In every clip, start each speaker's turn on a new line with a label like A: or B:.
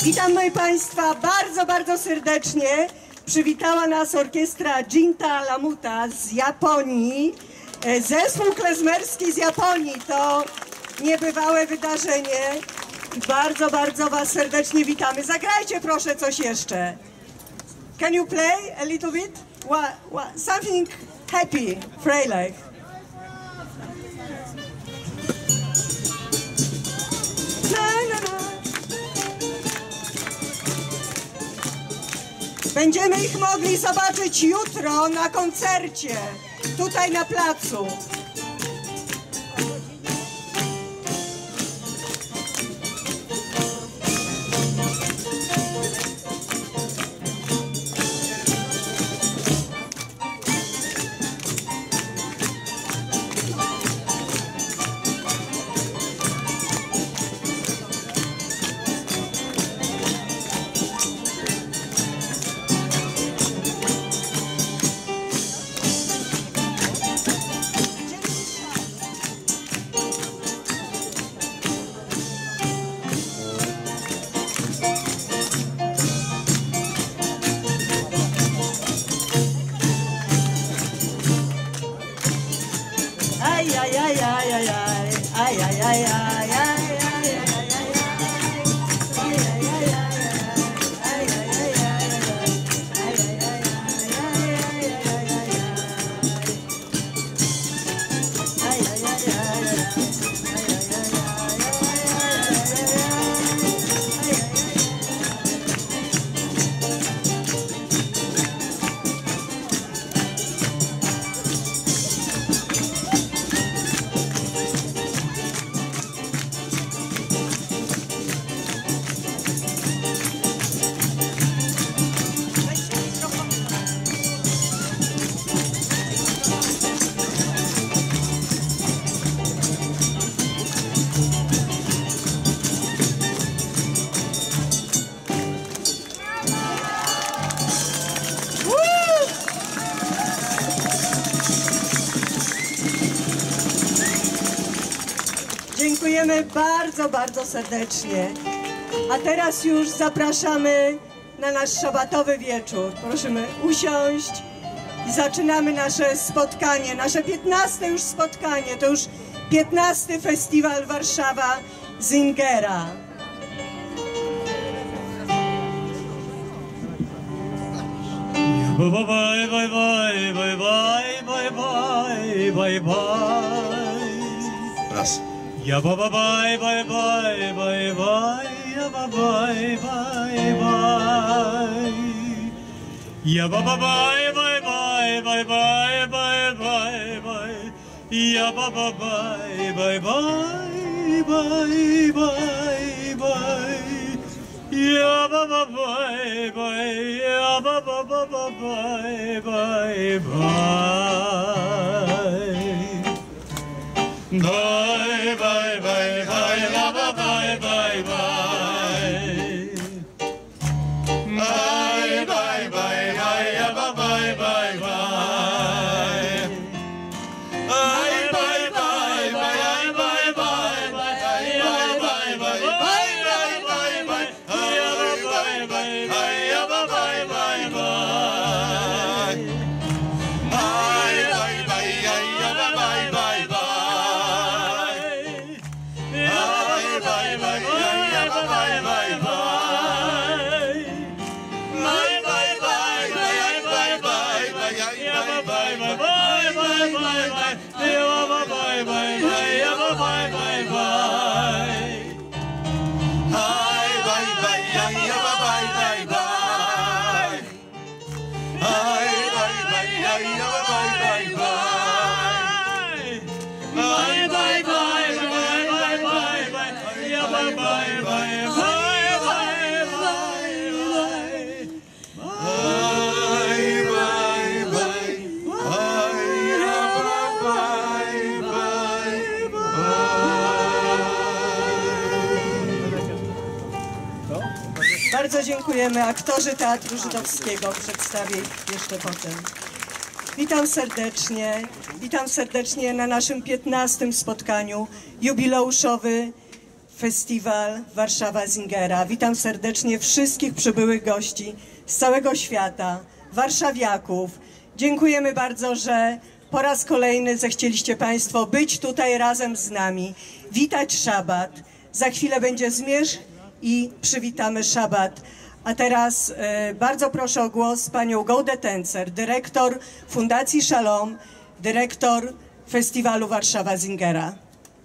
A: Witam moi Państwa bardzo, bardzo serdecznie. Przywitała nas orkiestra Ginta Lamuta z Japonii. Zespół klezmerski z Japonii to niebywałe wydarzenie. Bardzo, bardzo Was serdecznie witamy. Zagrajcie proszę coś jeszcze. Can you play a little bit? Something happy, Freilich. Będziemy ich mogli zobaczyć jutro na koncercie, tutaj na placu. Dziękujemy bardzo, bardzo serdecznie. A teraz już zapraszamy na nasz szabatowy wieczór. Prosimy usiąść i zaczynamy nasze spotkanie, nasze 15. już spotkanie. To już 15. Festiwal Warszawa Singera.
B: Bye bye bye bye bye bye bye bye bye.
C: Raz.
B: Ja bye bye bye bye bye bye. Ja bye bye bye bye. Ja bye bye bye bye bye bye bye bye bye. Ja bye bye bye bye bye bye bye. Ja ba ba bye bye, ja ba ba ba ba bye bye bye. Bye bye bye bye, la ba bye bye bye. Bye bye bye bye, ja ba bye bye bye. Bye bye bye bye, bye bye bye, bye bye bye.
A: Bardzo dziękujemy. Aktorzy Teatru Żydowskiego przedstawię ich jeszcze potem. Witam serdecznie na naszym 15. spotkaniu jubileuszowym Festiwal Warszawa Singera. Witam serdecznie wszystkich przybyłych gości z całego świata, warszawiaków. Dziękujemy bardzo, że po raz kolejny zechcieliście Państwo być tutaj razem z nami, witać szabat. Za chwilę będzie zmierzch i przywitamy szabat. A teraz bardzo proszę o głos panią Gołdę Tencer, dyrektor Fundacji Shalom, dyrektor Festiwalu Warszawa Singera.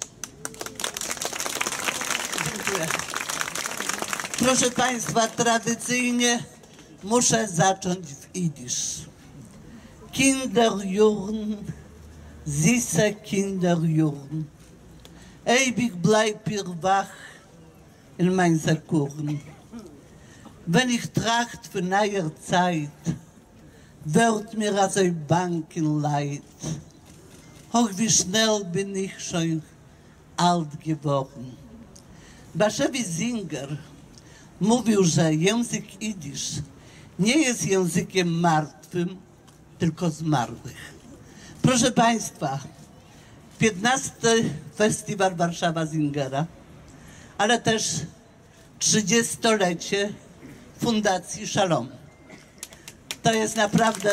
C: Dziękuję. Proszę Państwa, tradycyjnie muszę zacząć w jidysz. Kinderjurn, süße Kinderjurn, ewig bleib ihr wach in mein Saturn. Wenn ich tracht für neuer Zeit, wird mir also bang in Leid. Och, wie schnell bin ich schon alt geworden. Bashevi Singer mówił, że język jidysz nie jest językiem martwym, tylko zmarłych. Proszę Państwa, 15. Festiwal Warszawa Singera, ale też 30-lecie Fundacji Shalom. To jest naprawdę...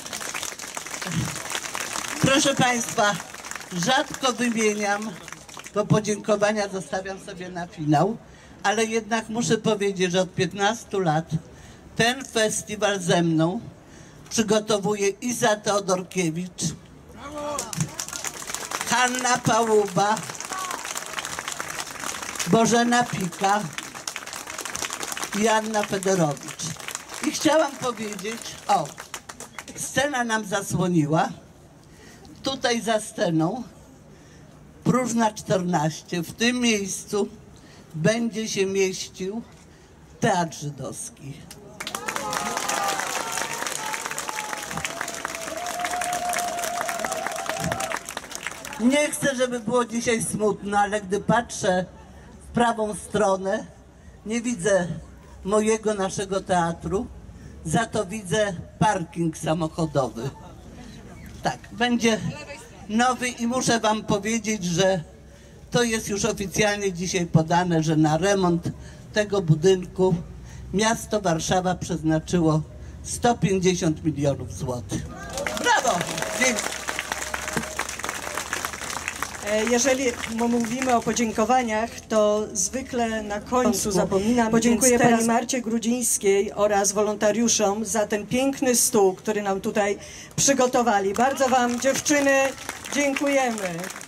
C: Proszę Państwa, rzadko wymieniam, bo podziękowania zostawiam sobie na finał, ale jednak muszę powiedzieć, że od 15 lat ten festiwal ze mną przygotowuje Iza Teodorkiewicz, Hanna Pałuba, Bożena Pika i Anna Federowicz. I chciałam powiedzieć, o, scena nam zasłoniła. Tutaj za sceną, Próżna 14, w tym miejscu będzie się mieścił Teatr Żydowski. Nie chcę, żeby było dzisiaj smutno, ale gdy patrzę w prawą stronę, nie widzę mojego, naszego teatru, za to widzę parking samochodowy. Tak, będzie nowy i muszę wam powiedzieć, że to jest już oficjalnie dzisiaj podane, że na remont tego budynku miasto Warszawa przeznaczyło 150 milionów złotych. Brawo! Dzięki.
A: Jeżeli mówimy o podziękowaniach, to zwykle na końcu zapominam. Podziękuję pani Marcie Grudzińskiej oraz wolontariuszom za ten piękny stół, który nam tutaj przygotowali. Bardzo wam, dziewczyny, dziękujemy.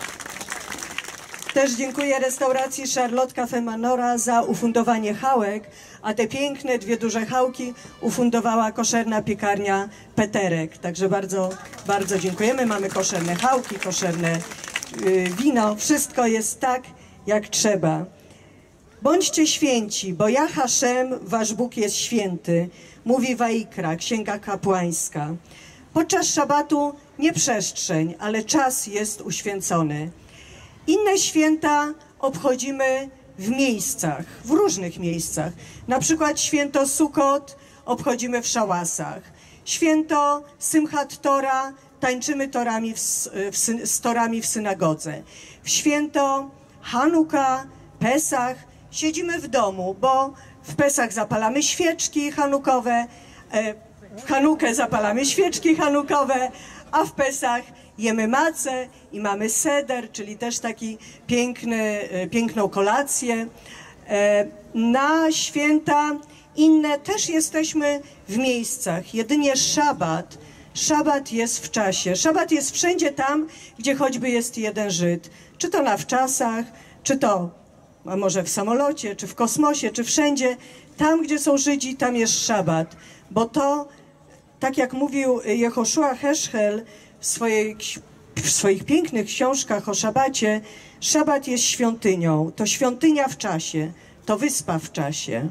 A: Też dziękuję restauracji Charlotte Cafe Manora za ufundowanie chałek, a te piękne, dwie duże chałki ufundowała koszerna piekarnia Peterek. Także bardzo, bardzo dziękujemy. Mamy koszerne chałki, koszerne wino, wszystko jest tak, jak trzeba. Bądźcie święci, bo ja Haszem, wasz Bóg jest święty, mówi Wajikra, księga kapłańska. Podczas szabatu nie przestrzeń, ale czas jest uświęcony. Inne święta obchodzimy w miejscach, w różnych miejscach. Na przykład święto Sukot obchodzimy w szałasach. Święto Simchat Tora tańczymy z torami w synagodze. W święto Hanuka, Pesach siedzimy w domu, bo w Pesach zapalamy świeczki hanukowe, w Hanukę zapalamy świeczki hanukowe, a w Pesach jemy macę i mamy seder, czyli też taki piękną kolację. Na święta inne też jesteśmy w miejscach, jedynie szabat jest w czasie. Szabat jest wszędzie tam, gdzie choćby jest jeden Żyd. Czy to na wczasach, czy to a może w samolocie, czy w kosmosie, czy wszędzie. Tam, gdzie są Żydzi, tam jest szabat. Bo to, tak jak mówił Jehoszua Heschel w swoich pięknych książkach o szabacie, szabat jest świątynią. To świątynia w czasie, to wyspa w czasie.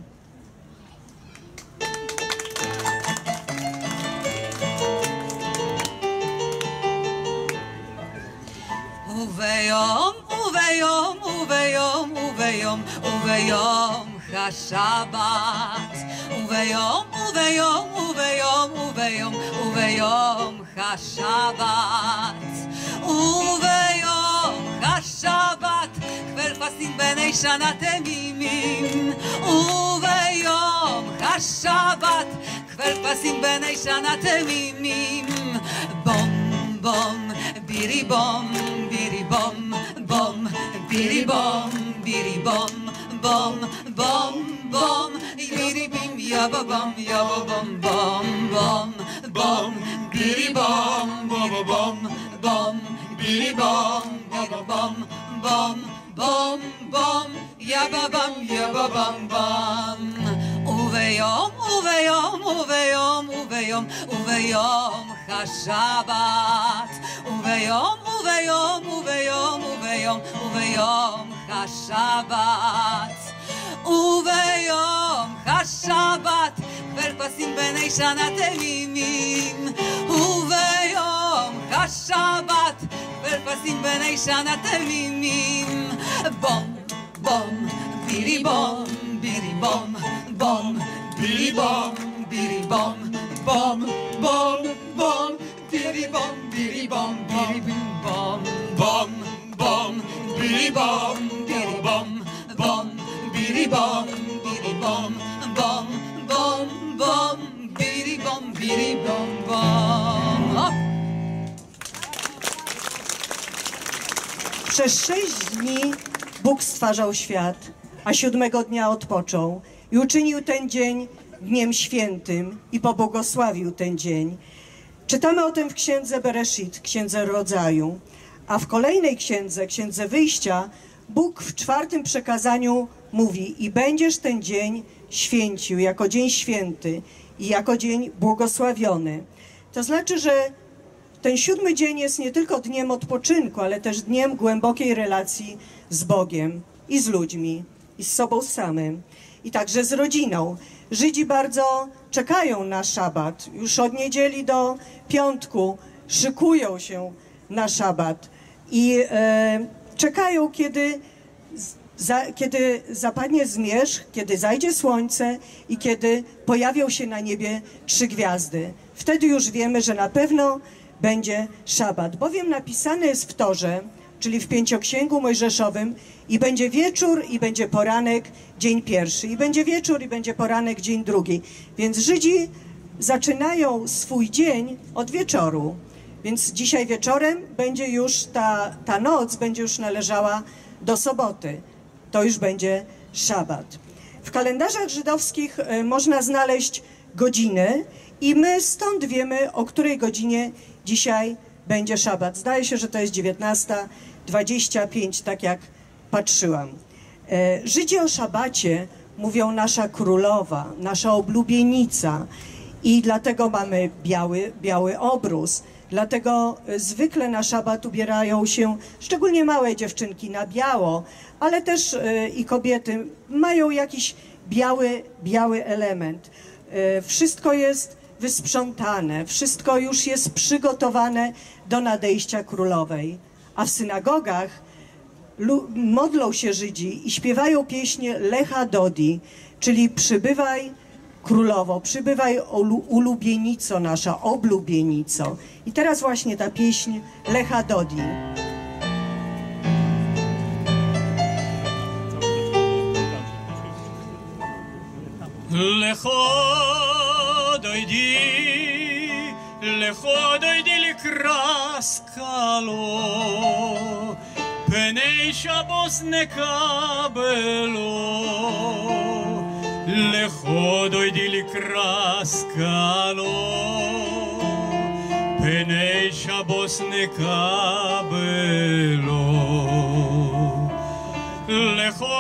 D: ובيום השבת וביום השבת וביום השבת כבר פסים בני שנת ימים וביום השבת כבר פסים בני שנת ימים בום בום בירי בום בירי בום בום בירי בום בירי בום bom bom bom biri bim ya ba bom bom bom bom biri bom bom bom biri bom bom bom bom bom ya ba bom bom uveyom uveyom uveyom uveyom uveyom hashabat uveyom uveyom uveyom uveyom uveyom השבת וביום השבת כבר פסים בני שנת ימים וביום השבת כבר פסים בני שנת ימים בום בום בירי בום בירי בום בום בירי בום בירי בום בום בום בום בירי בום בירי בום בירי בום בום bom biri bom biri bom bom biri bom biri bom bom bom bom biri bom biri bom bom.
A: Przez 6 dni Bóg stwarzał świat, a 7 dnia odpoczął i uczynił ten dzień dniem świętym i pobłogosławił ten dzień. Czytamy o tym w Księdze Bereshit, Księdze Rodzaju. A w kolejnej księdze, Księdze Wyjścia, Bóg w 4. przekazaniu mówi: i będziesz ten dzień święcił jako dzień święty i jako dzień błogosławiony. To znaczy, że ten 7 dzień jest nie tylko dniem odpoczynku, ale też dniem głębokiej relacji z Bogiem i z ludźmi, i z sobą samym, i także z rodziną. Żydzi bardzo czekają na szabat. Już od niedzieli do piątku szykują się na szabat i czekają, kiedy zapadnie zmierzch, kiedy zajdzie słońce i kiedy pojawią się na niebie 3 gwiazdy. Wtedy już wiemy, że na pewno będzie szabat, bowiem napisane jest w Torze, czyli w Pięcioksięgu Mojżeszowym: i będzie wieczór, i będzie poranek, dzień pierwszy, i będzie wieczór, i będzie poranek, dzień drugi. Więc Żydzi zaczynają swój dzień od wieczoru. Więc dzisiaj wieczorem będzie już ta noc będzie już należała do soboty. To już będzie szabat. W kalendarzach żydowskich można znaleźć godziny i my stąd wiemy, o której godzinie dzisiaj będzie szabat. Zdaje się, że to jest 19:25, tak jak patrzyłam. Żydzi o szabacie mówią nasza królowa, nasza oblubienica i dlatego mamy biały obrus. Dlatego zwykle na szabat ubierają się, szczególnie małe dziewczynki, na biało, ale też i kobiety mają jakiś biały element. Wszystko jest wysprzątane, wszystko już jest przygotowane do nadejścia królowej. A w synagogach modlą się Żydzi i śpiewają pieśń Lecha Dodi, czyli przybywaj królowo, przybywaj ulubienico nasza, oblubienico. I teraz właśnie ta pieśń Lecha Dodi.
B: Lecho dojdi likraskalo, penei Shabbos nekabelo. Lecho dojdi likraskalo, penei Shabbos nekabelo. Lecho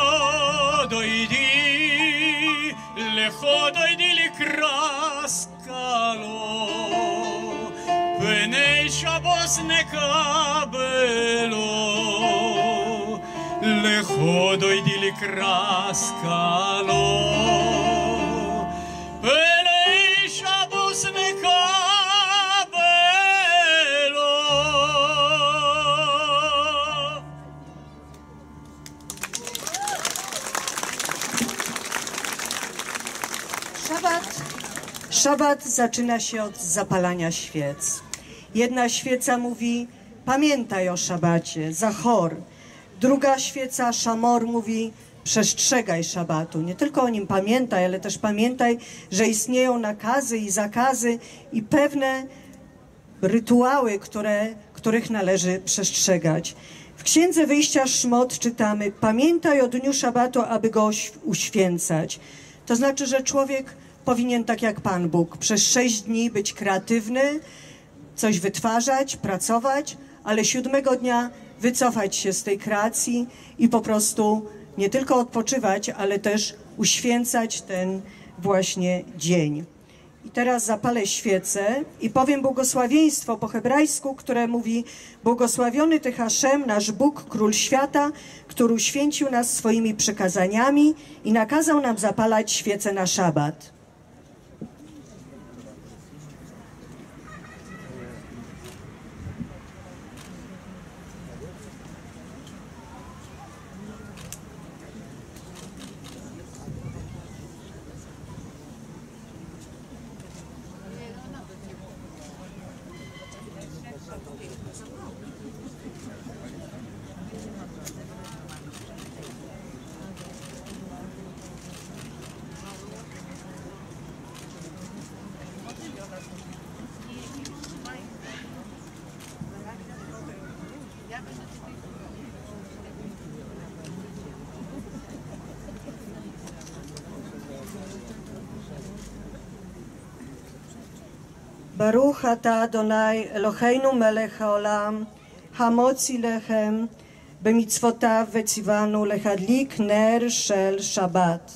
B: dojdi likraskalo, penei Shabbos nekabelo. Lecho dojdi likraskalo, penei Shabbos nekabelo.
A: Szabat zaczyna się od zapalania świec. Jedna świeca mówi: pamiętaj o szabacie, zachor. Druga świeca, szamor, mówi: przestrzegaj szabatu. Nie tylko o nim pamiętaj, ale też pamiętaj, że istnieją nakazy i zakazy i pewne rytuały, których należy przestrzegać. W Księdze Wyjścia Szmot czytamy: pamiętaj o dniu szabatu, aby go uświęcać. To znaczy, że człowiek powinien, tak jak Pan Bóg, przez 6 dni być kreatywny, coś wytwarzać, pracować, ale 7 dnia wycofać się z tej kreacji i po prostu nie tylko odpoczywać, ale też uświęcać ten właśnie dzień. I teraz zapalę świecę i powiem błogosławieństwo po hebrajsku, które mówi: błogosławiony Ty Haszem, nasz Bóg, Król świata, który uświęcił nas swoimi przykazaniami i nakazał nam zapalać świecę na szabat. Baruch ata Adonai Eloheinu melech haolam, hamotzi lechem, bemitzvotav vetzivanu lehadlik ner shel Shabbat.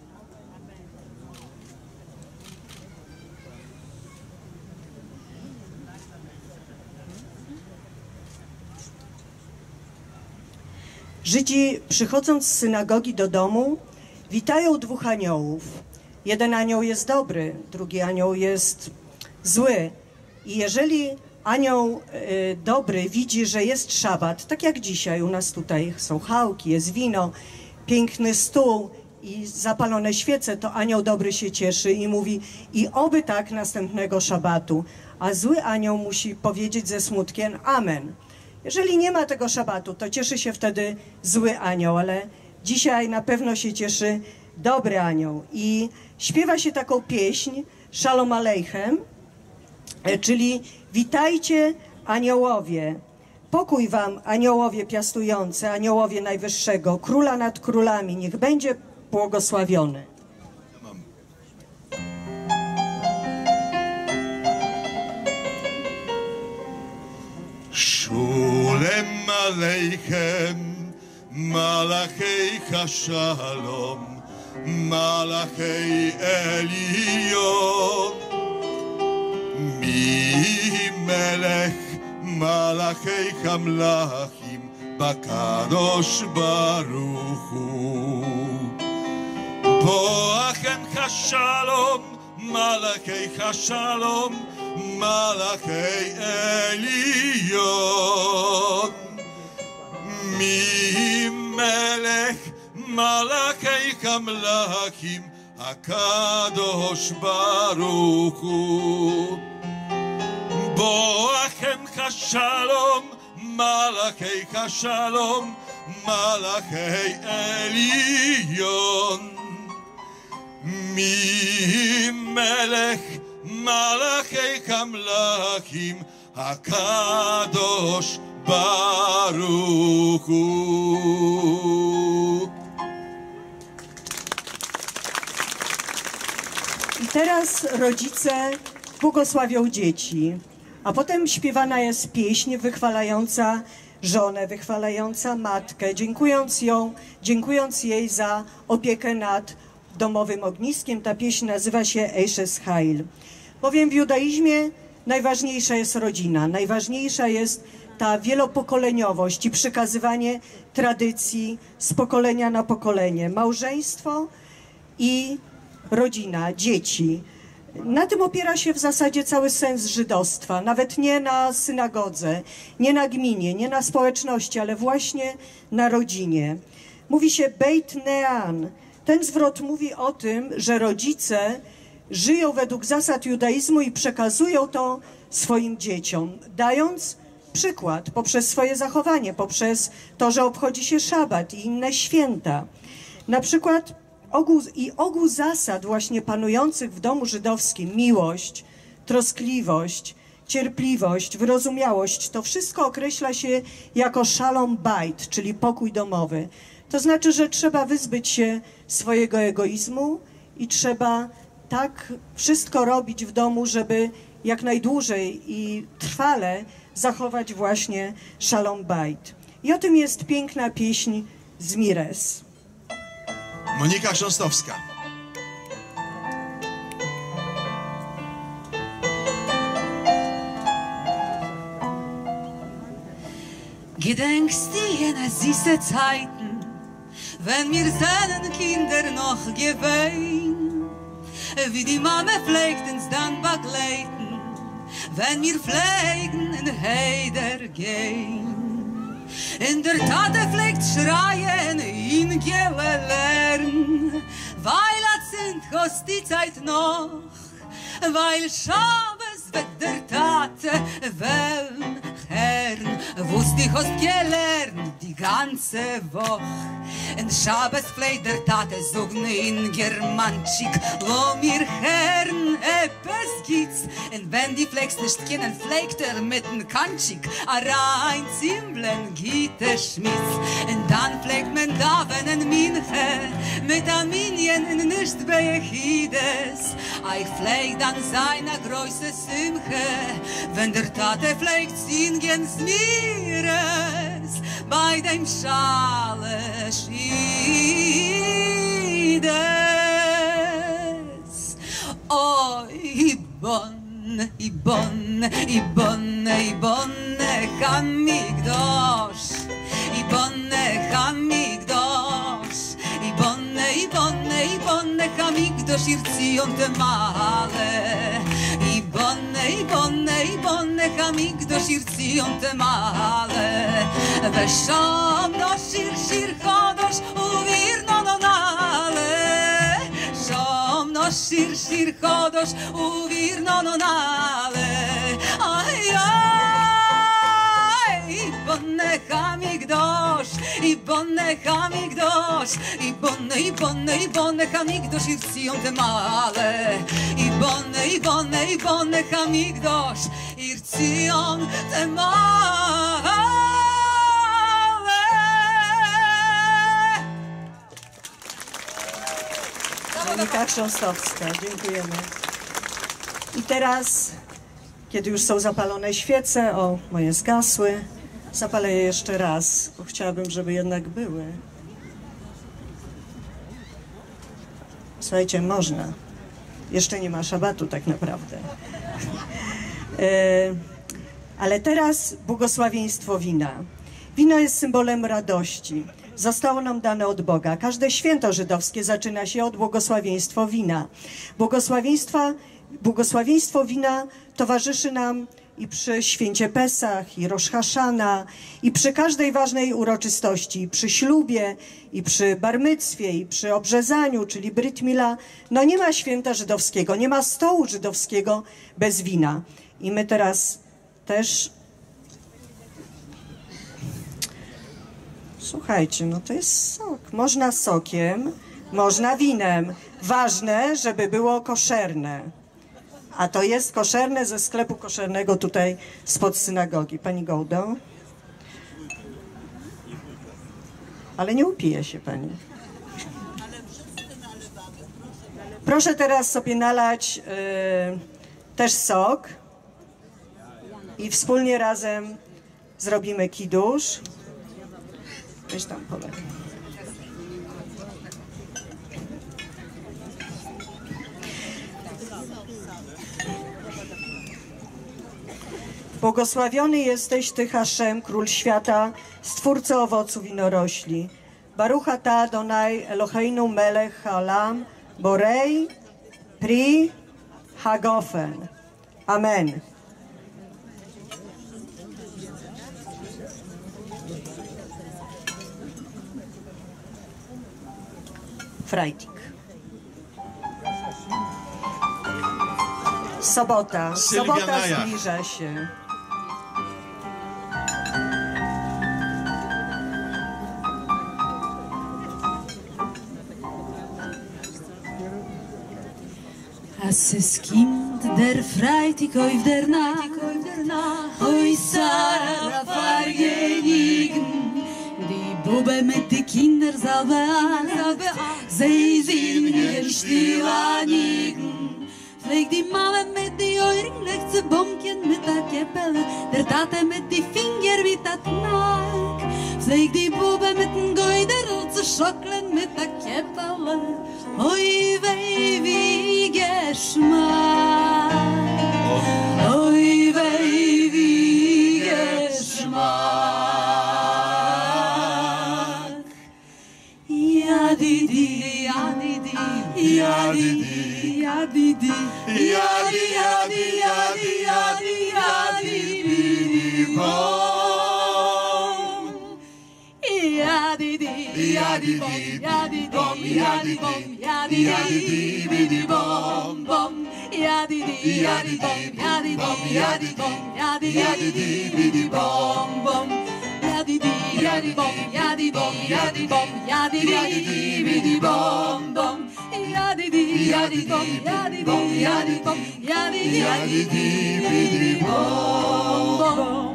A: Żydzi, przychodząc z synagogi do domu, witają 2 aniołów. Jeden anioł jest dobry, drugi anioł jest zły. I jeżeli anioł dobry widzi, że jest szabat, tak jak dzisiaj u nas tutaj są chałki, jest wino, piękny stół i zapalone świece, to anioł dobry się cieszy i mówi: i oby tak następnego szabatu. A zły anioł musi powiedzieć ze smutkiem: amen. Jeżeli nie ma tego szabatu, to cieszy się wtedy zły anioł, ale dzisiaj na pewno się cieszy dobry anioł. I śpiewa się taką pieśń Shalom Aleichem, czyli witajcie aniołowie, pokój wam aniołowie piastujący, aniołowie Najwyższego, Króla nad królami, niech będzie błogosławiony.
E: Sholem Aleichem, Malachei Shalom, Malachei Elion, Mi Melech, Malachei Hamlachim, Bakadosh Baruch Hu. Boachem Shalom, Malachei Shalom, Malachei Elion, Mi Melech, Malachei Hamlachim, Akadosh Baruch Hu. Boachem Shalom, Malachei Shalom, Malachei Elion, Mi Melech, Malachei Hamlachim, Akadosh Baruch Hu.
A: I teraz rodzice błogosławią dzieci, a potem śpiewana jest pieśń wychwalająca żonę, wychwalająca matkę, dziękując jej za opiekę nad domowym ogniskiem. Ta pieśń nazywa się Eishes Hail. Bowiem w judaizmie najważniejsza jest rodzina, najważniejsza jest ta wielopokoleniowość i przekazywanie tradycji z pokolenia na pokolenie. Małżeństwo i rodzina, dzieci. Na tym opiera się w zasadzie cały sens żydostwa. Nawet nie na synagodze, nie na gminie, nie na społeczności, ale właśnie na rodzinie. Mówi się Beit Nean. Ten zwrot mówi o tym, że rodzice żyją według zasad judaizmu i przekazują to swoim dzieciom, dając przykład, poprzez swoje zachowanie, poprzez to, że obchodzi się szabat i inne święta. Na przykład ogół zasad właśnie panujących w domu żydowskim, miłość, troskliwość, cierpliwość, wyrozumiałość, to wszystko określa się jako shalom bait, czyli pokój domowy. To znaczy, że trzeba wyzbyć się swojego egoizmu i trzeba tak wszystko robić w domu, żeby jak najdłużej i trwale zachować właśnie shalom bait. I o tym jest piękna pieśń z Mires.
E: Monika Chrząstowska.
D: Gedenkst du jener süße Zeiten, wenn mir seinen Kinder noch gewehen, wie die Mama pflegt uns dann begleiten, wenn wir pflegen in Heider gehen. In der Tat pflegt schreien in Gelern, weil sind kost die Zeit noch, weil Schabes wird der Tate wellen Herrn, wusst ich hast gelernt die ganze Woche. In Schabes pflegt der Tate sogn in Germanschik, wo mir Herrn etwas gibt's. Und wenn die Flex nicht kennen, pflegt mit dem Kanschik, a rein Zimblen geht Schmitz. Und dann pflegt man da, wenn ein Minche, mit a Minien nicht bei Echides. Ich pflegt dann seiner Größe Simche, wenn der Tate pflegt singens Mires, bei dem Schale Schides. Oh, Ibon, Ibon, Ibon, Ibon, Hamigdosh, Ibon, Hamigdosh, Ibon, Ibon, Ibon, Hamigdosh, Irzion Temale. Ibon, Ibon, Ibon, Hamigdosh, Irzion Temale. Vesham no shir shir chodosh, uvir no nale. Sham no shir shir chodosh, uvir no nale. Ay ay, Ibon Hamigdosh, Ibon Hamigdosh, Ibon Ibon Ibon Hamigdosh, Irzion Temale. Ibon Ibon Ibon Hamigdosh, Irzion Temale.
A: Monika Chrząstowska, dziękujemy. I teraz, kiedy już są zapalone świece, o, moje zgasły, zapalę je jeszcze raz, bo chciałabym, żeby jednak były. Słuchajcie, można. Jeszcze nie ma szabatu tak naprawdę. Ale teraz błogosławieństwo wina. Wino jest symbolem radości. Zostało nam dane od Boga. Każde święto żydowskie zaczyna się od błogosławieństwa wina. Błogosławieństwo wina towarzyszy nam i przy święcie Pesach, i Rosh Hashana, i przy każdej ważnej uroczystości, i przy ślubie, i przy barmyctwie, i przy obrzezaniu, czyli Brit Mila. No nie ma święta żydowskiego, nie ma stołu żydowskiego bez wina. I my teraz też... Słuchajcie, no to jest sok. Można sokiem, można winem. Ważne, żeby było koszerne. A to jest koszerne ze sklepu koszernego tutaj spod synagogi. Pani Gołdo? Ale nie upije się pani. Proszę teraz sobie nalać też sok i wspólnie razem zrobimy kidusz. Weź tam polej. Błogosławiony jesteś Ty, Haszem, Król Świata, Stwórco owoców winorośli. Baruch ata Adonai Eloheinu melech haolam, borei pri hagofen. Amen. Freitag. Sobota
E: Sylwia Naja.
A: zbliża się.
D: Was es Kind der Freitag auf der Nacht, oi Sarah vergenigen, die Bube mit die Kinder selber an, sie sind hier still anigen. Pfleg die Mama mit die Euren, legt sie Bunkchen mit der Käppele, der Tate mit die Finger wie der Knack. Pfleg die Bube mit den Geuderl zu schocklen mit der Käppele, oi weh wie Geschmack, oi weh wie Geschmack. Ja di di, ja di di, ja di di. Ja di di, ja di ja di ja di ja di ja di di bom. Ja di di, ja di bom, ja di bom, ja di bom, ja di di bom bom. Ja di di, ja di bom, ja di bom, ja di bom, ja di di bom bom. Ja di di, ja di bom, ja di bom, ja di bom, ja di di bom bom. Ja di di, ja di bom, ja di bom, ja di bom, ja di di bom bom.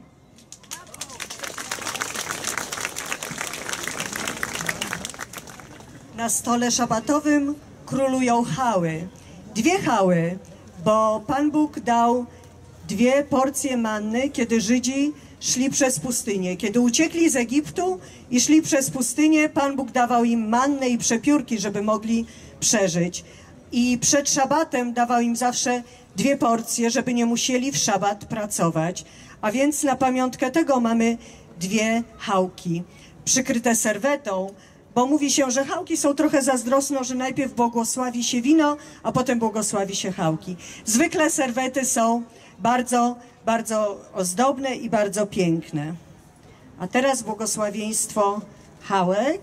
A: Na stole szabatowym królują chały. Dwie chały, bo Pan Bóg dał 2 porcje manny, kiedy Żydzi szli przez pustynię. Kiedy uciekli z Egiptu i szli przez pustynię, Pan Bóg dawał im mannę i przepiórki, żeby mogli przeżyć. I przed szabatem dawał im zawsze 2 porcje, żeby nie musieli w szabat pracować. A więc na pamiątkę tego mamy 2 chałki przykryte serwetą, bo mówi się, że chałki są trochę zazdrosne, że najpierw błogosławi się wino, a potem błogosławi się chałki. Zwykle serwety są bardzo, bardzo ozdobne i bardzo piękne. A teraz błogosławieństwo chałek.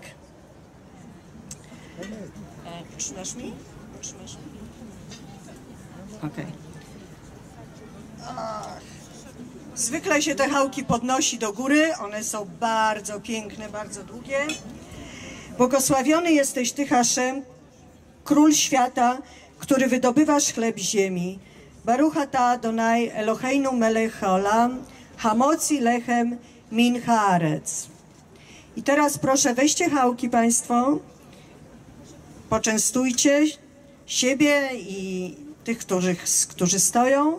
A: Trzymasz mi? Trzymasz mi? Okej. Zwykle się te chałki podnosi do góry. One są bardzo piękne, bardzo długie. Błogosławiony jesteś Ty, Haszem, Król świata, który wydobywasz chleb z ziemi. Baruch ata Adonai Eloheinu melech haolam, hamoci lechem min haaretz. I teraz proszę, weźcie chałki Państwo, poczęstujcie siebie i tych, którzy stoją.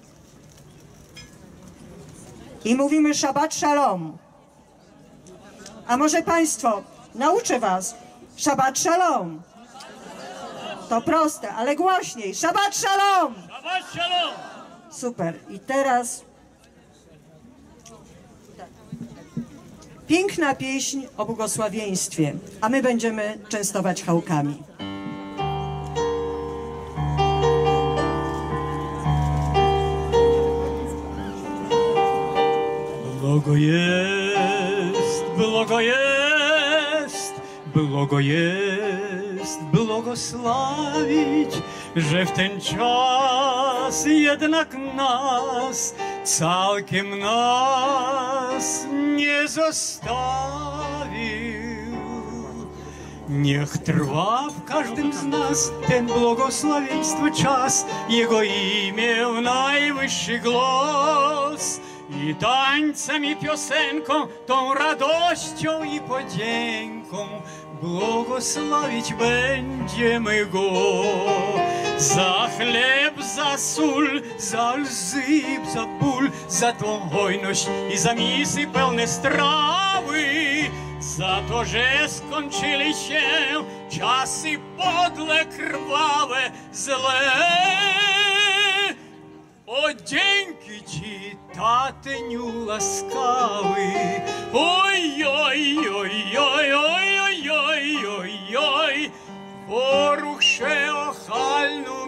A: I mówimy Shabbat Shalom. A może Państwo, nauczę Was. Shabbat Shalom. To proste, ale głośniej. Shabbat Shalom.
B: Shabbat Shalom.
A: Super. I teraz piękna pieśń o błogosławieństwie, a my będziemy częstować chałkami.
B: Благо jest, благо jest, благо jest, błogosławić, że w ten czas jednak nas, całkiem nas nie zostawił. Niech trwa w każdym z nas ten błogosławieństwo czas, Jego imię najwyższy głos. I tańcem, i piosenką, tą radością i podzięką błogosławić będziemy Go. Za chleb, za sól, za łzy, za ból, za tą hojność i za misy pełne strawy. Za to, że skończyli się czasy podle, krwawe, złe. O, dzięki Ci, Tateniu łaskawy. Oj, oj, oj, oj, oj, oj, oj, oj, oj. Порух охальну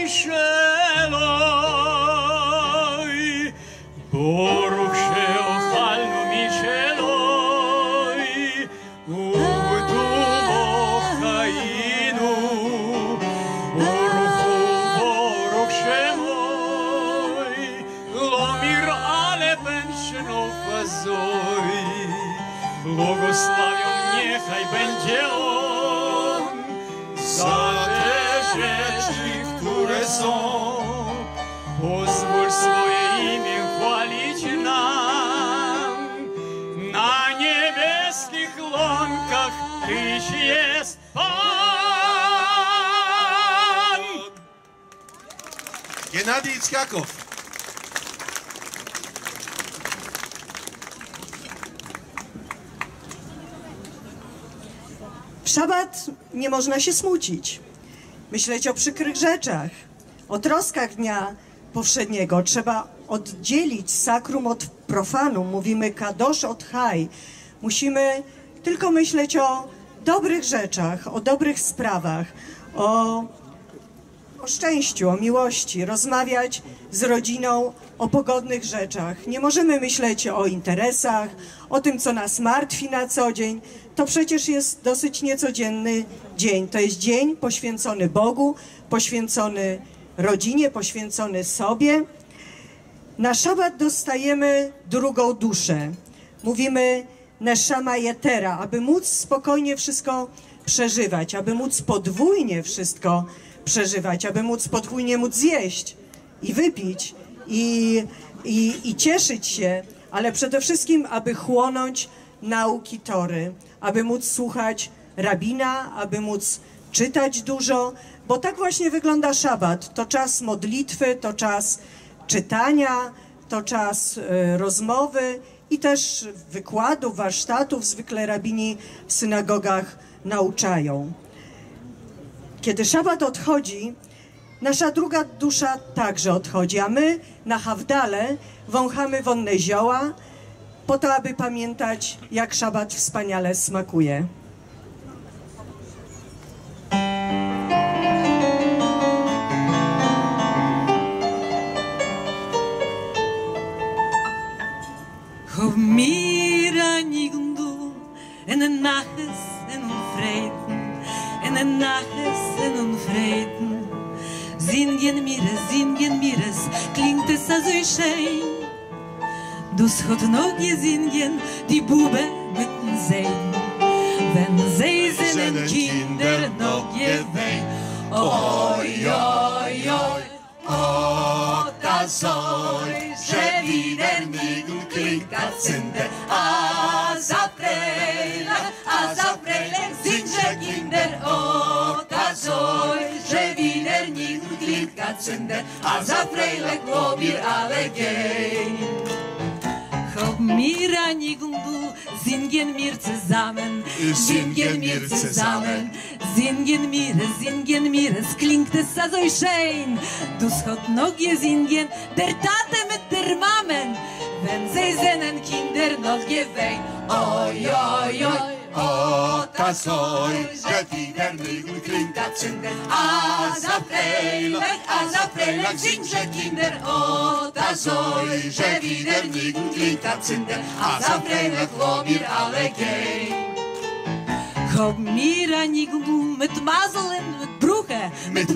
B: мішелой. Порух охальну мішелой. Уйду хаїну. Порух мой. Ломір але беншенов фазой. Błogosławią niechaj będzie On za te rzeczy, które są. Pozwól swoje imię chwalić nam. Na niebieskich łąkach Tyś jest Pan.
E: Gennady Itzchakow.
A: W szabat nie można się smucić, myśleć o przykrych rzeczach, o troskach dnia powszedniego. Trzeba oddzielić sakrum od profanum, mówimy kadosz od chaj. Musimy tylko myśleć o dobrych rzeczach, o dobrych sprawach, o szczęściu, o miłości, rozmawiać z rodziną o pogodnych rzeczach. Nie możemy myśleć o interesach, o tym, co nas martwi na co dzień. To przecież jest dosyć niecodzienny dzień. To jest dzień poświęcony Bogu, poświęcony rodzinie, poświęcony sobie. Na szabat dostajemy drugą duszę. Mówimy neshama yetera, aby móc spokojnie wszystko przeżywać, aby móc podwójnie wszystko przeżywać, aby móc podwójnie móc zjeść i wypić i cieszyć się, ale przede wszystkim, aby chłonąć nauki Tory, aby móc słuchać rabina, aby móc czytać dużo, bo tak właśnie wygląda szabat. To czas modlitwy, to czas czytania, to czas rozmowy i też wykładów, warsztatów. Zwykle rabini w synagogach nauczają. Kiedy szabat odchodzi, nasza druga dusza także odchodzi, a my na Hawdale wąchamy wonne zioła po to, aby pamiętać, jak szabat wspaniale smakuje.
D: Hob mir nigundu en en nachts en un freiden en en nachts en un freiden singen mires klingt es so schön dus hot nog singen die Buben mit den Seiden wenn sie sind Kinder noch gewein oi oi oi o ta soll że wieder nigun klingt als Zinder a za Freilach sind że Kinder o ta soll że wieder nigun klingt als Zinder a za Freilach wo wir alle gehen Hob mir nigun du singen wir zusammen singen mir es klingt es so schön dus hot noch singen der Tate mit der Mammen wenn sie seinen Kinder noch gewein oi oi oi
E: O ta soll, że wieder nigun klingt als Zinder.
D: a za Freilach sind że Kinder o ta soll że wieder nigun klingt als Zinder a za Freilach wo wir alle gehen Hob mir nigun mit Maseln mit Bruche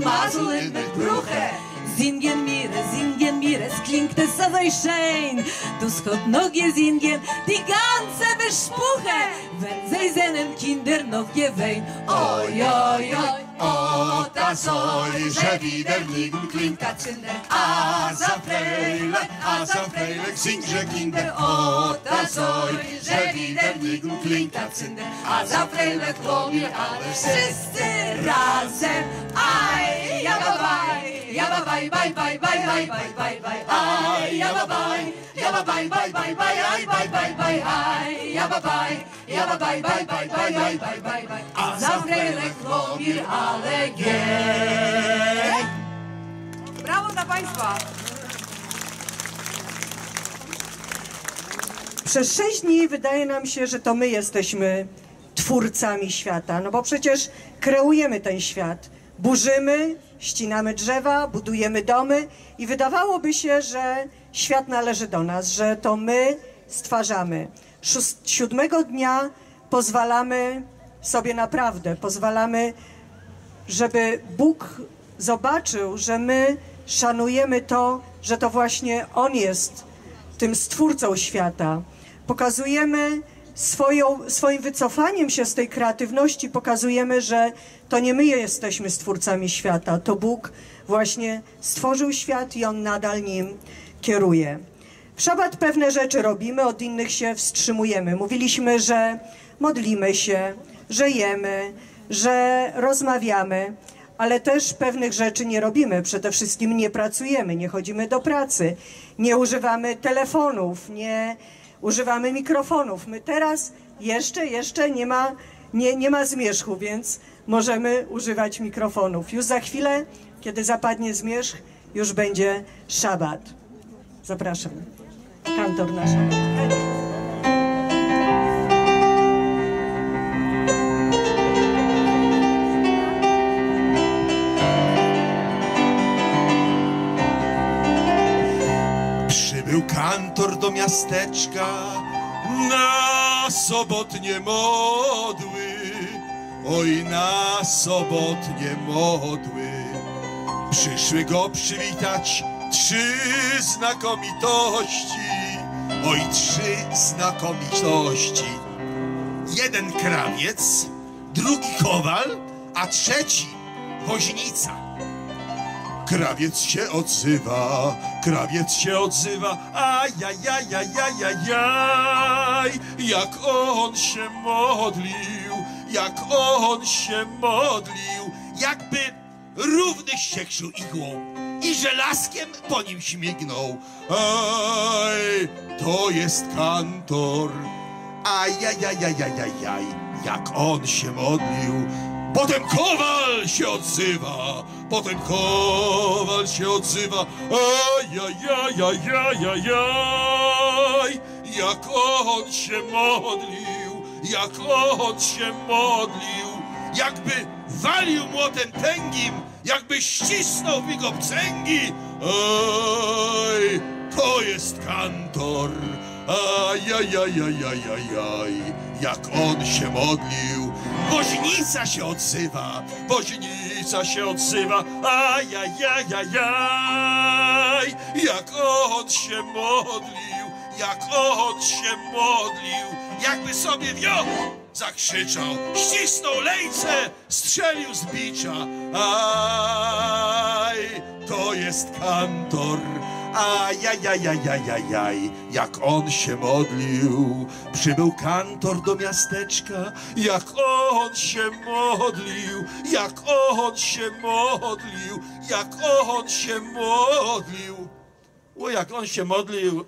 D: singen mir es klingt es so schön dus hot noch singen die ganze Bespuche wenn sie seinen Kinder noch gewein oi oi oi
E: O ta soll, że wieder nigun klingt als Zinder. A za Freilach singt że Kinder. O ta soll, że wieder nigun klingt als Zinder.
D: a za Freilach wo wir alle wszyscy razem aj ja bye bye bye bye aj ja bye aj bye a za Freilach wo wir alle gehen Brawo dla Państwa!
A: Przez 6 dni wydaje nam się, że to my jesteśmy twórcami świata, no bo przecież kreujemy ten świat. Burzymy, ścinamy drzewa, budujemy domy i wydawałoby się, że świat należy do nas, że to my stwarzamy. 7 dnia pozwalamy sobie naprawdę, pozwalamy, żeby Bóg zobaczył, że my szanujemy to, że to właśnie On jest tym stwórcą świata. Pokazujemy swoim wycofaniem się z tej kreatywności pokazujemy, że to nie my jesteśmy stwórcami świata, to Bóg właśnie stworzył świat i On nadal nim kieruje. W szabat pewne rzeczy robimy, od innych się wstrzymujemy. Mówiliśmy, że modlimy się, że jemy, że rozmawiamy, ale też pewnych rzeczy nie robimy. Przede wszystkim nie pracujemy, nie chodzimy do pracy, nie używamy telefonów, nie używamy mikrofonów. My teraz jeszcze nie ma zmierzchu, więc możemy używać mikrofonów. Już za chwilę, kiedy zapadnie zmierzch, już będzie szabat. Zapraszam. Kantor na szabat.
E: Przybył kantor do miasteczka na sobotnie modły. Oj, na sobotnie modły. Przyszły go przywitać 3 znakomitości. Oj, 3 znakomitości. 1 krawiec, 2 kowal, a 3 woźnica. Krawiec się odzywa, ajajajajajajaj, jak on się modlił, jakby równy ściekszył igłą i żelazkiem po nim śmignął. Ej, to jest kantor, ajajajajajajaj, jak on się modlił. Potem kowal się odzywa, ajajajajajajaj, jak on się modlił, jakby walił młotem tęgim, jakby ścisnął mi go pcęgi. Ej, to jest kantor, ajajajajajajaj, jak on się modlił. Woźnica się odzywa, ajajajajaj, jak on się modlił, jakby sobie wiotr zakrzyczał, ścisnął lejce, strzelił z bicza. Aj, to jest kantor, ajajajajajajaj, jak on się modlił. Przybył kantor do miasteczka, jak on się modlił. O, jak on się modlił.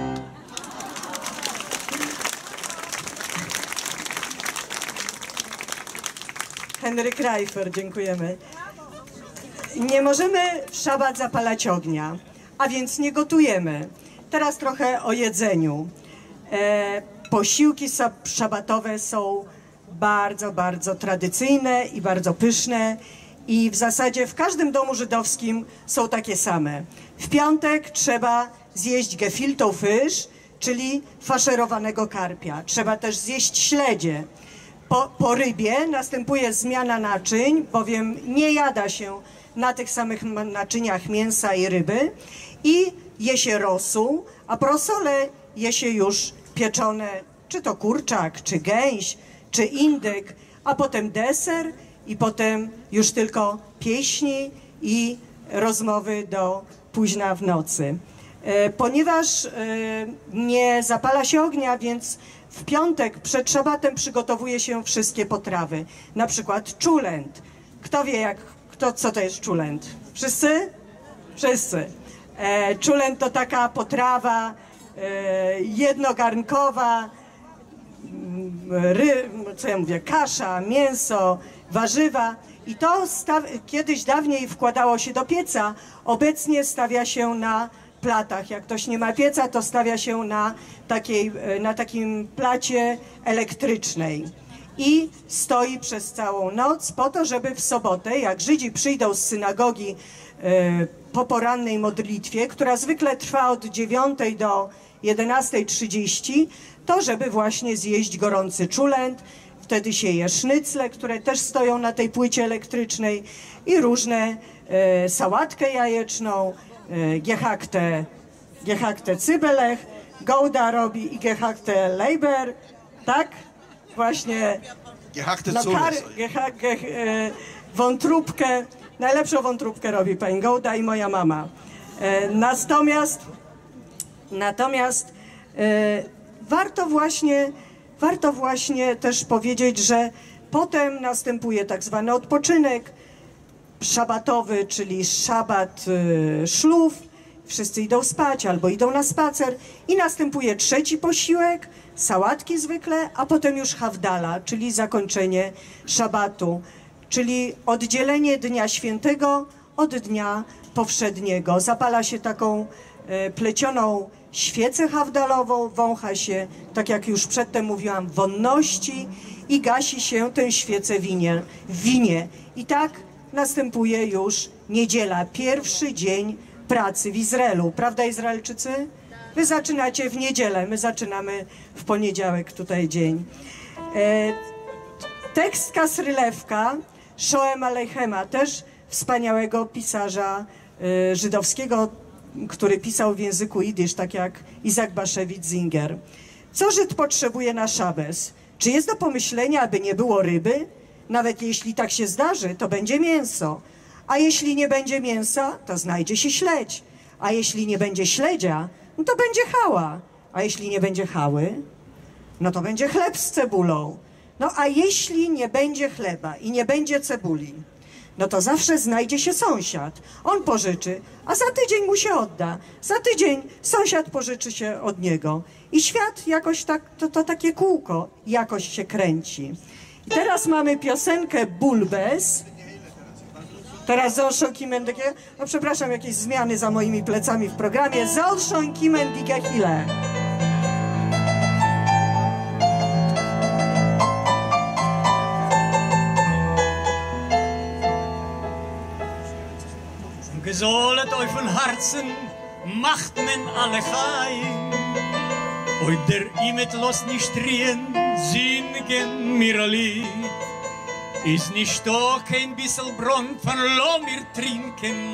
A: Henryk Reifer, dziękujemy. Nie możemy w szabat zapalać ognia, a więc nie gotujemy. Teraz trochę o jedzeniu. Posiłki szabatowe są bardzo, bardzo tradycyjne i bardzo pyszne i w zasadzie w każdym domu żydowskim są takie same. W piątek trzeba zjeść gefilte fish, czyli faszerowanego karpia. Trzeba też zjeść śledzie. Po rybie następuje zmiana naczyń, bowiem nie jada się na tych samych naczyniach mięsa i ryby i je się rosół, a po rosole je się już pieczone, czy to kurczak, czy gęś, czy indyk, a potem deser i potem już tylko pieśni i rozmowy do późna w nocy. Ponieważ nie zapala się ognia, więc w piątek przed szabatem przygotowuje się wszystkie potrawy. Na przykład czulent. Kto wie, co to jest czulent? Wszyscy? Wszyscy. Czulent to taka potrawa jednogarnkowa, kasza, mięso, warzywa. I to kiedyś dawniej wkładało się do pieca, obecnie stawia się na platach. Jak ktoś nie ma pieca, to stawia się na takim placie elektrycznej. I stoi przez całą noc po to, żeby w sobotę, jak Żydzi przyjdą z synagogi po porannej modlitwie, która zwykle trwa od 9 do 11:30, to żeby właśnie zjeść gorący czulent. Wtedy się je sznycle, które też stoją na tej płycie elektrycznej i różne sałatkę jajeczną, gehackte cybelech, Gouda robi i gehackte Leiber, tak? Właśnie
E: Gehackte
A: no,
E: Zunge.
A: wątróbkę, najlepszą wątróbkę robi pani Gołda i moja mama. Natomiast warto właśnie też powiedzieć, że potem następuje tak zwany odpoczynek szabatowy, czyli szabat szluf. Wszyscy idą spać albo idą na spacer i następuje trzeci posiłek, sałatki zwykle, a potem już hawdala, czyli zakończenie szabatu, czyli oddzielenie dnia świętego od dnia powszedniego. Zapala się taką plecioną świecę hawdalową, wącha się, tak jak już przedtem mówiłam, wonności i gasi się tę świecę w winie. I tak następuje już niedziela, pierwszy dzień pracy w Izraelu. Prawda, Izraelczycy? Wy zaczynacie w niedzielę, my zaczynamy w poniedziałek tutaj dzień. Tekst Kasrylewka, Shoem Aleichema, też wspaniałego pisarza żydowskiego, który pisał w języku jidysz, tak jak Isaac Bashevis Singer. Co Żyd potrzebuje na szabes? Czy jest do pomyślenia, aby nie było ryby? Nawet jeśli tak się zdarzy, to będzie mięso. A jeśli nie będzie mięsa, to znajdzie się śledź. A jeśli nie będzie śledzia, no to będzie chała. A jeśli nie będzie chały, no to będzie chleb z cebulą. No a jeśli nie będzie chleba i nie będzie cebuli, no to zawsze znajdzie się sąsiad. On pożyczy, a za tydzień mu się odda. Za tydzień sąsiad pożyczy się od niego. I świat jakoś tak, to takie kółko jakoś się kręci. I teraz mamy piosenkę Bulbes. Teraz Zolszon Kimendige. No przepraszam, jakieś zmiany za moimi plecami w programie. Zolszon Kimendige Hile.
B: Gesolet euch von Herzen, macht men alle heim. Ob der Imet los nicht drehen, singen mir ein Lied. Ist nicht doch kein bissel Bronn von lo mir trinken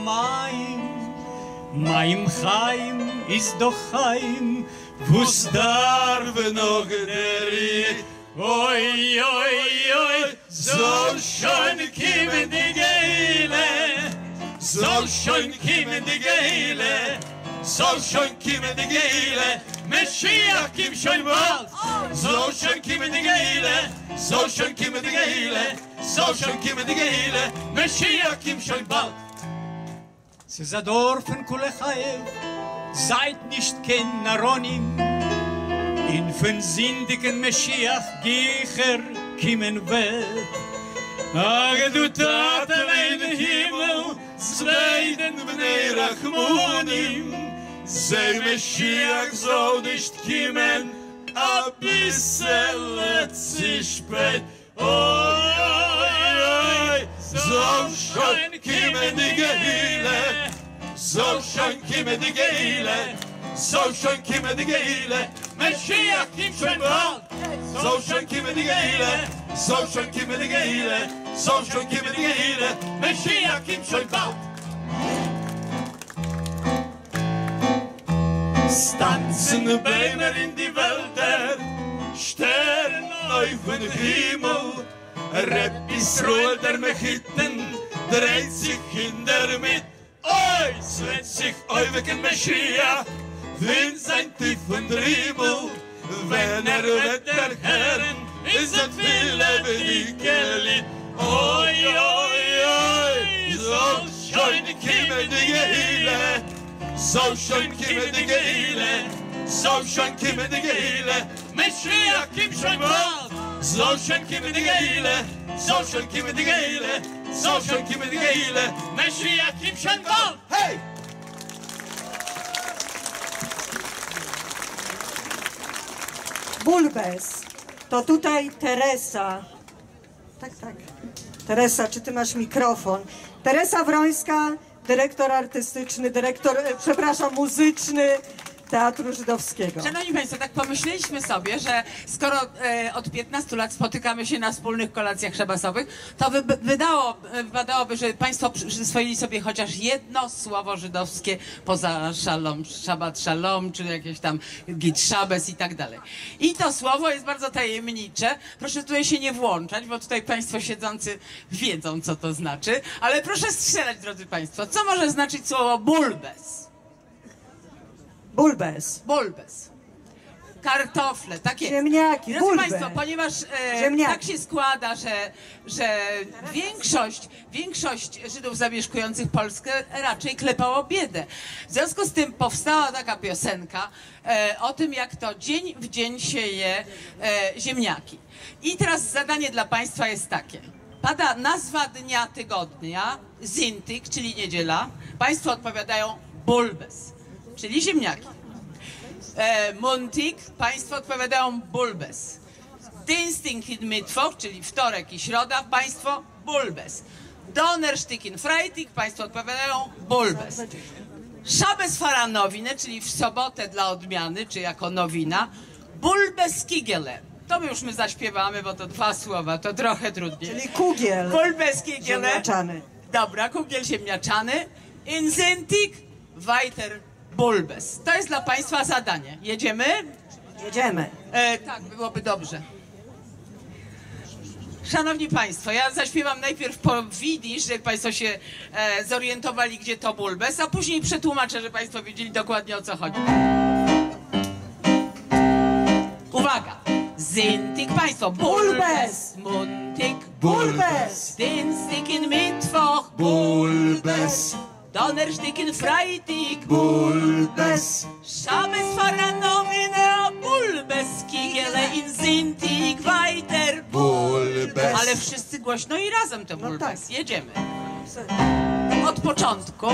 B: mein Heim ist doch Heim, wo's darf noch der Ried. Oi, oi, oi, soll schon kommen die Geile, soll schon kommen die Geile, soll schon kommen die Geile, Meschiach kim schon bald, soll schon kommen die Geile, soll schon kommen die Geile, soll schon kommen die Geile, Meschiach kim schon bald. Es ist ein Dorf in Kulechaev, seid nicht kein Naronim, in von sindigen Meschiach Gicher kimmen wird. Ach, du Tate, mein Himmel, zweiten Bnei Rachmonim, sei Meschiach soll nicht kommen, a bissel zu spät. Oi, oi, oi, soll schon kommen die Geile, soll schon kommen die Geile, soll schon kommen die Geile, Meschiach kommt schon bald, soll schon kommen die Geile, soll schon kommen die Geile, soll schon kommen die Geile, Meschiach kommt schon bald. Stanzen Bäume in die Wälder, Sterne auf den Himmel, Reppis Ruhe der Mechitten, dreht sich in der Mitte. Oi, swet sich Euwegen Meschiach, in sein tiefen Riemel, wenn wird der Herren, ist es viel lebendiger Lied. Oi, oi, oi, soll schon kommen die Geile, soll schon kommen die Geile, soll schon kommen die Geile, Meschiach kommt schon bald, soll schon kommen die Geile, soll schon kommen die Geile, soll schon kommen die Geile, Meschiach kommt schon bald. Hey!
A: Bulbes. To tutaj Teresa. Tak. Teresa, czy ty masz mikrofon? Teresa Wrońska, dyrektor artystyczny, muzyczny Teatru Żydowskiego.
F: Szanowni Państwo, tak pomyśleliśmy sobie, że skoro od 15 lat spotykamy się na wspólnych kolacjach szabasowych, to wypadałoby, że Państwo przyswoili sobie chociaż jedno słowo żydowskie poza szalom, szabat szalom, czy jakieś tam git szabes i tak dalej. I to słowo jest bardzo tajemnicze. Proszę tutaj się nie włączać, bo tutaj Państwo siedzący wiedzą, co to znaczy. Ale proszę strzelać, drodzy Państwo. Co może znaczyć słowo bulbes?
A: Bulbes.
F: Bulbes. Kartofle, tak jest.
A: Ziemniaki,
F: Drodzy
A: bulbę.
F: Państwo, ponieważ tak się składa, że większość Żydów zamieszkujących Polskę raczej klepało biedę. W związku z tym powstała taka piosenka o tym, jak to dzień w dzień się je ziemniaki. I teraz zadanie dla Państwa jest takie. Pada nazwa dnia tygodnia, Zintik, czyli niedziela. Państwo odpowiadają bulbes, czyli ziemniaki. Montik, Państwo odpowiadają bulbes. Dienstag i Mittwoch, czyli wtorek i środa, Państwo bulbes. Donnerstag i Freitag, Państwo odpowiadają bulbes. Szabes faranowine, czyli w sobotę dla odmiany, czy jako nowina, bulbes kigele. To my już zaśpiewamy, bo to 2 słowa, to trochę trudniej.
A: Czyli kugiel.
F: Bulbes kigele.
A: Ziemniaczany.
F: Dobra, kugiel ziemniaczany. In Zintik weiter bulbes. To jest dla Państwa zadanie. Jedziemy?
A: Jedziemy.
F: Tak, byłoby dobrze. Szanowni Państwo, ja zaśpiewam najpierw po widzisz, żeby Państwo się zorientowali, gdzie to bulbes, a później przetłumaczę, żeby Państwo wiedzieli dokładnie, o co chodzi. Uwaga! Zintik, Państwo, bulbes, Montik,
A: Bulbes.
F: Dienstag in Mittwoch,
E: Bulbes,
F: Donnerstag in Freitag,
E: bulbes,
F: Szabes faranowine, bulbes kigele in Zintik weiter,
E: bulbes.
F: ale wszyscy głośno i razem to bulbes.
A: tak.
F: Jedziemy. Od początku.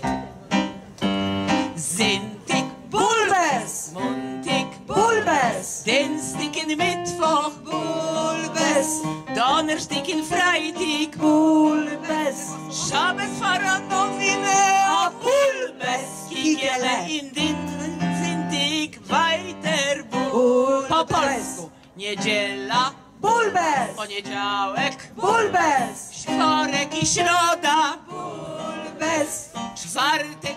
F: Zintik,
A: Bulbes.
F: Montik,
A: Bulbes.
F: Dienstag in Mittwoch, bulbes, Donnerstag in Freitag,
A: Bulbes.
F: Szabes faranowine, bulbes kigele in Zintik weiter, po polsku. Niedziela,
A: Bulbes.
F: poniedziałek,
A: Bulbes.
F: wtorek i środa,
A: Bulbes.
F: czwartek,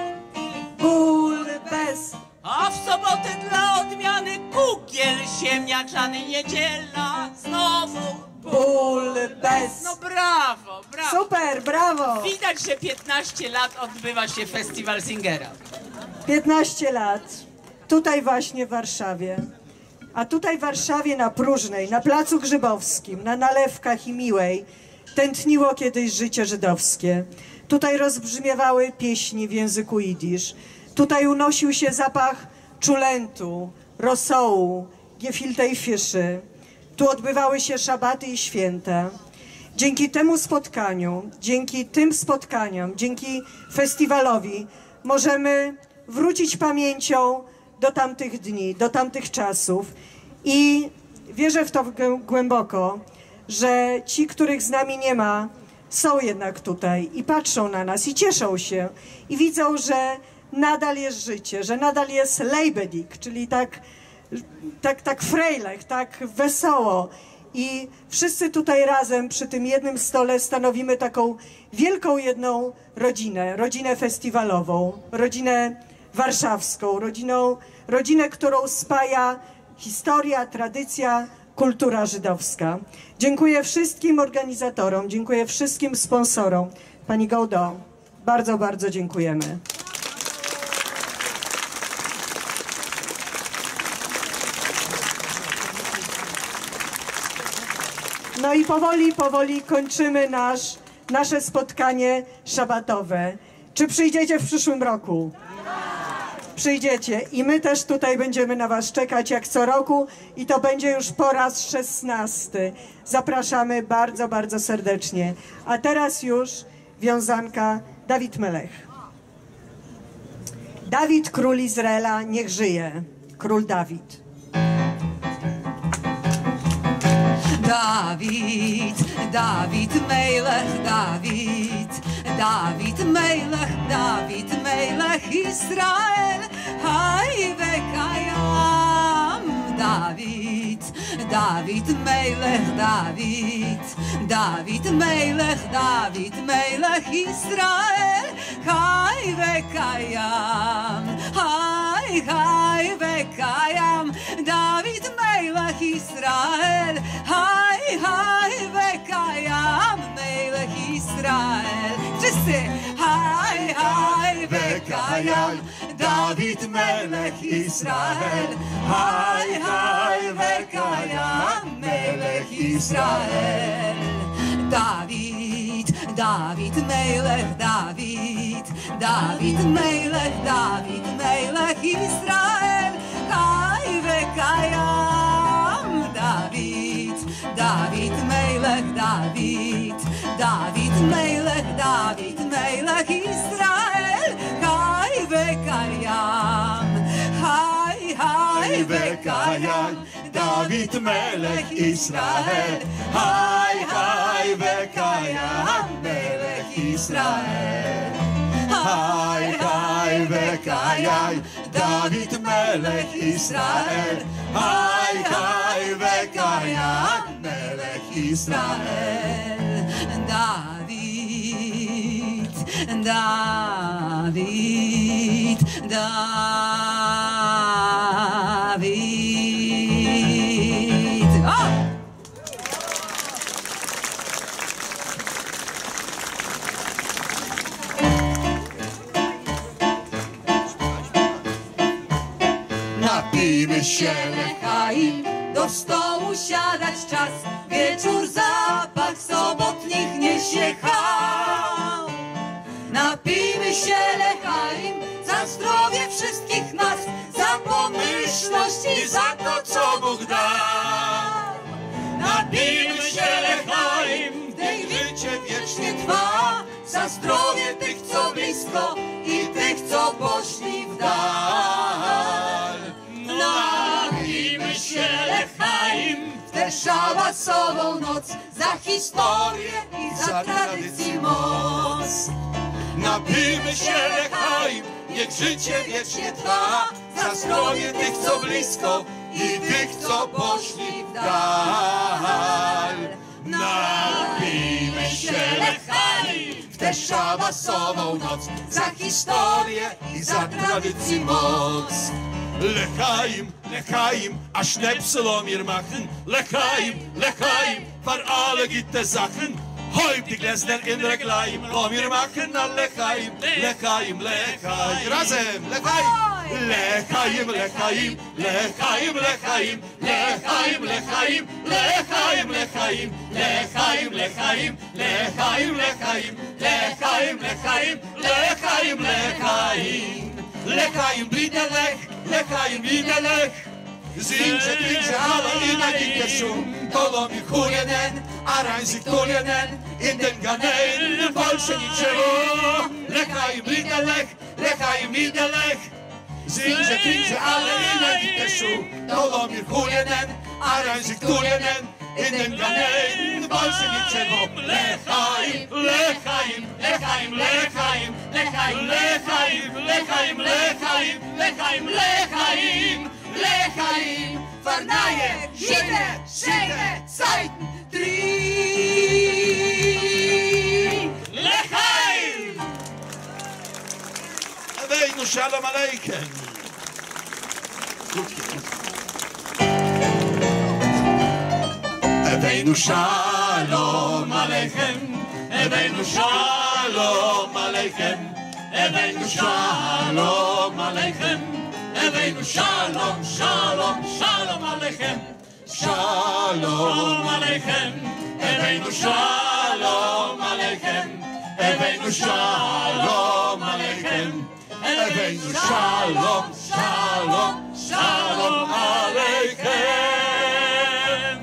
A: Bulbes.
F: a w sobotę dla odmiany kugiel ziemniaczany. Niedziela znowu.
A: Bulbes.
F: No brawo, brawo.
A: Super, brawo.
F: Widać, że 15 lat odbywa się festiwal Singera.
A: 15 lat. Tutaj właśnie w Warszawie. A tutaj w Warszawie na Próżnej, na Placu Grzybowskim, na Nalewkach i Miłej tętniło kiedyś życie żydowskie. Tutaj rozbrzmiewały pieśni w języku jidysz. Tutaj unosił się zapach czulentu, rosołu, gefiltej fiszy. Tu odbywały się szabaty i święta. Dzięki temu spotkaniu, dzięki tym spotkaniom, dzięki festiwalowi możemy wrócić pamięcią do tamtych dni, do tamtych czasów i wierzę w to głęboko, że ci, których z nami nie ma, są jednak tutaj i patrzą na nas i cieszą się i widzą, że nadal jest życie, że nadal jest lebendig, czyli tak frejlech, tak wesoło. I wszyscy tutaj razem przy tym jednym stole stanowimy taką wielką jedną rodzinę, rodzinę festiwalową, rodzinę warszawską, rodzinę, którą spaja historia, tradycja, kultura żydowska. Dziękuję wszystkim organizatorom, dziękuję wszystkim sponsorom. Pani Gołdo, bardzo, bardzo dziękujemy. No i powoli kończymy nasze spotkanie szabatowe. Czy przyjdziecie w przyszłym roku? Przyjdziecie i my też tutaj będziemy na was czekać jak co roku i to będzie już po raz 16. Zapraszamy bardzo, bardzo serdecznie. A teraz już wiązanka Dawid Melech. Dawid, król Izraela, niech żyje. Król Dawid.
D: David, David Melech, David, David Melech, David Melech Israel, היי וקיים דוד, דוד מלך דוד, דוד מלך, דוד מלך ישראל, חי וקיים, היי היי וקיים, דוד מלך ישראל, היי היי וקיים, מלך ישראל. wszyscy, היי היי וקיים, דוד מלך ישראל, היי היי וקיים, מלך ישראל. דוד, דוד מלך דוד, דוד מלך, דוד מלך ישראל, חי וקיים. דוד, דוד מלך דוד, דוד מלך, דוד מלך ישראל, חי וקיים, היי היי וקיים, דוד מלך ישראל, היי היי וקיים, מלך ישראל. היי היי וקיים, דוד מלך ישראל, היי היי וקיים, מלך ישראל. דוד, דוד, דוד.
E: Napijmy się
D: Lechaim, do stołu siadać czas, wieczór zapach sobotnich niesie hał. Napijmy się Lechaim, za zdrowie wszystkich nas, za pomyślność i za to, co Bóg dał. Napijmy się Lechaim, gdy życie wiecznie trwa, za zdrowie tych, co blisko i tych, co poszli w dal. Napijmy się Lechaim w tę szabasową noc, za historię i za tradycji moc.
E: Napijmy się Lechaim, niech życie wiecznie trwa, za zdrowie tych, co blisko i tych, co poszli w dal. Napijmy się Lechaim w tę szabasową noc, za historię i za tradycji moc. Lechaim, Lechaim, a schnell psalom ihr machen. Lechaim, Lechaim, für alle gibt es Sachen. Heute die Gläser in der Gleim, wir machen al Lechaim, Lechaim, Lechaim. Razem, Lechaim, Lechaim, Lechaim, Lechaim, Lechaim, Lechaim, Lechaim, Lechaim, Lechaim, Lechaim, Lechaim, Lechaim, Lechaim, Lechaim, Lechaim, Lechaim, Lechaim, Lechaim, Blidelech, Lechaim, Blidelech. Zince, trince, alle in a dikesum, kolom i chujenen, a reinzig tuljenen, in den Ganein, falsche ničevo. Lechaim, Blidelech, Lechaim, Blidelech. Zince, trince, alle in a dikesum, kolom i chujenen, a reinzig tuljenen, in den Ganein, falsche ničevo. Lechaim, Lechaim, Lechaim, Lechaim, Lechaim, Lechaim, Lechaim, Lechaim, Lechaim, Lechaim, Lechaim, vernaje, jede, schöne Zeiten, Lechaim! Aveinu shalom aleichem. Aveinu shalom aleichem. Aveinu shalom aleichem. Aveinu shalom aleichem. Aveinu shalom, shalom, shalom aleichem. Shalom aleichem. Aveinu shalom aleichem. Aveinu shalom aleichem. Aveinu shalom, shalom, shalom aleichem.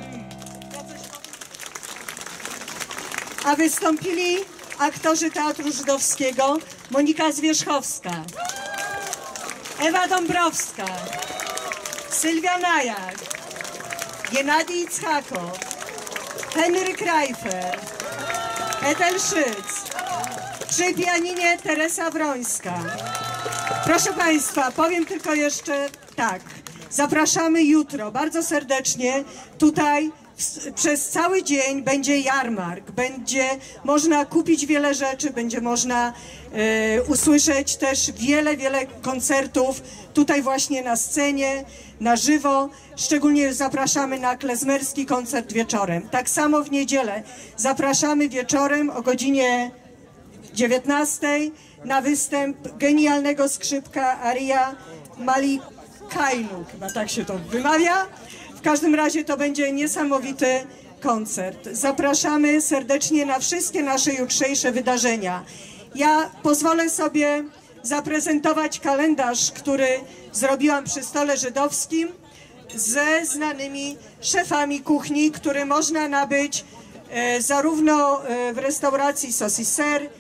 A: A wystąpili aktorzy Teatru Żydowskiego Monika Zwierzchowska, Ewa Dąbrowska, Sylwia Najak, Gennady Itzhakow, Henryk Reifer, Ethel Szyc, przy pianinie Teresa Wrońska, Proszę Państwa, powiem tylko jeszcze tak. Zapraszamy jutro bardzo serdecznie. Tutaj przez cały dzień będzie jarmark. Będzie można kupić wiele rzeczy, będzie można usłyszeć też wiele koncertów tutaj właśnie na scenie, na żywo. Szczególnie zapraszamy na klezmerski koncert wieczorem. Tak samo w niedzielę zapraszamy wieczorem o godzinie 19 na występ genialnego skrzypka Aria Malikainu, chyba tak się to wymawia. W każdym razie to będzie niesamowity koncert. Zapraszamy serdecznie na wszystkie nasze jutrzejsze wydarzenia. Ja pozwolę sobie zaprezentować kalendarz, który zrobiłam przy stole żydowskim ze znanymi szefami kuchni, który można nabyć zarówno w restauracji Saucisser,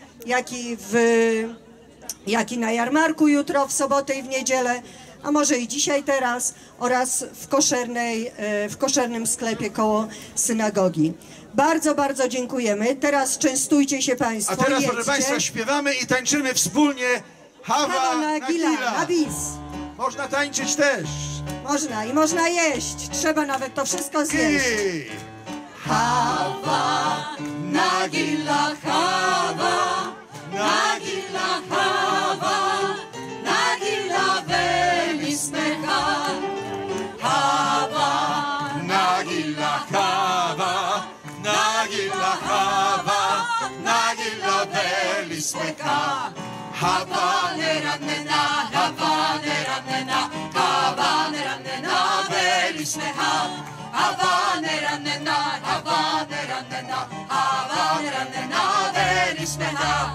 A: jak i na jarmarku jutro, w sobotę i w niedzielę, a może i dzisiaj, teraz, oraz w koszernym sklepie koło synagogi. Bardzo dziękujemy. Teraz częstujcie się Państwo.
E: A teraz,
A: jedźcie.
E: proszę Państwa, śpiewamy i tańczymy wspólnie Hawa
A: Nagila, na bis.
E: Można tańczyć też.
A: Można i można jeść. Trzeba nawet to wszystko zjeść.
C: Hawa, Nagila, Hawa, Nagila, Hawa, Nagila, velismecha. Hawa,
E: Nagila, Hawa, Nagila, Hawa, Nagila, velismecha. Hawa,
C: neranena, Hawa, neranena, Hawa, neranena, velismecha. Hawa, neranena, Hawa, neranena, Hawa, neranena, velismecha.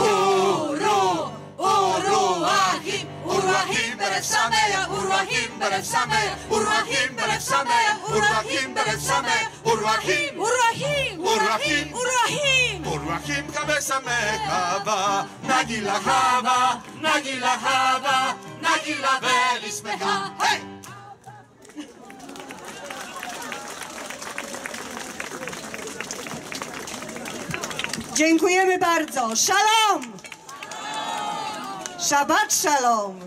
C: Uruahim, Uruahim, Berev Sameach, Uruahim, Berev Sameach, Uruahim, Berev Sameach, Uruahim, Berev Sameach, Uruahim, Uruahim, Uruahim, Uruahim.
E: Uruahim kabesamech Hawa, Nagila, Hawa, Nagila, Hawa, Nagila, velismecha. Hej!
A: Dziękujemy bardzo. Shalom! Shabbat shalom!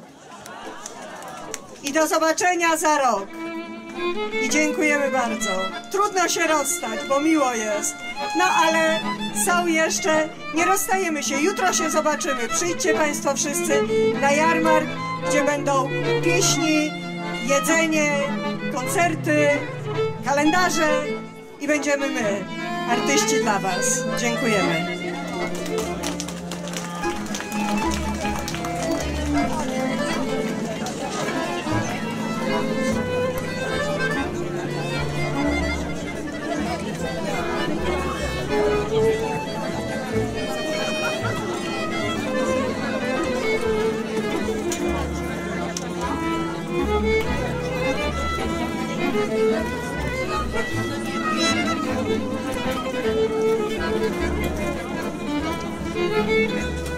A: I do zobaczenia za rok. I dziękujemy bardzo. Trudno się rozstać, bo miło jest. No ale są jeszcze, nie rozstajemy się. Jutro się zobaczymy. Przyjdźcie Państwo wszyscy na jarmark, gdzie będą pieśni, jedzenie, koncerty, kalendarze i będziemy my, artyści dla Was. Dziękujemy.
G: Thank you.